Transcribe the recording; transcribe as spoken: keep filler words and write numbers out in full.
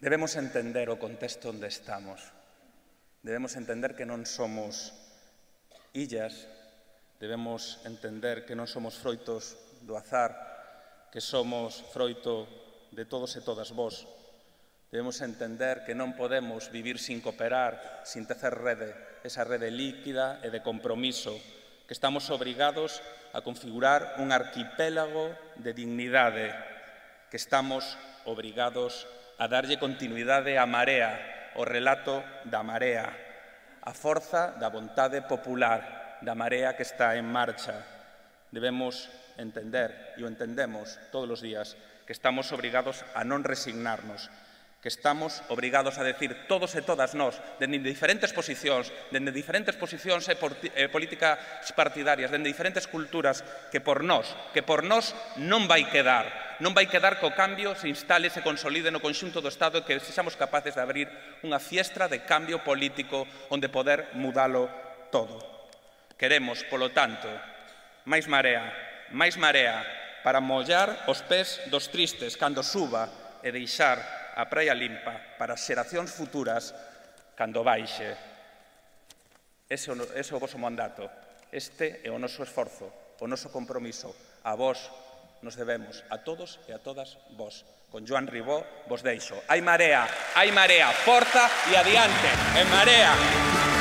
Debemos entender o contexto onde estamos. Debemos entender que non somos illas, debemos entender que non somos froitos do azar, que somos froito de todos e todas vós. Debemos entender que non podemos vivir sin cooperar, sin tecer rede, esa rede líquida e de compromiso, que estamos obrigados a configurar un arquipélago de dignidade, que estamos obrigados a darlle continuidade á Marea, o relato da Marea, a forza da vontade popular, da Marea que está en marcha. Debemos entender, e o entendemos todos os días, que estamos obrigados a non resignarnos, que estamos obrigados a decir todos e todas nós, dende diferentes posicións, dende diferentes posicións e políticas partidarias, dende diferentes culturas, que por nós, que por nós non vai quedar, non vai quedar que o cambio se instale, se consolide no conxunto do Estado e que sexamos capaces de abrir unha fiestra de cambio político onde poder mudalo todo. Queremos, polo tanto, máis marea, máis marea para mollar os pés dos tristes cando suba e deixar a praia limpa para as xeracións futuras cando baixe. Ese é o voso mandato. Este é o noso esforzo, o noso compromiso. A vós nos debemos, a todos e a todas vós. Con Joan Ribó vos deixo. Hai marea, hai marea, forza e adiante, en Marea.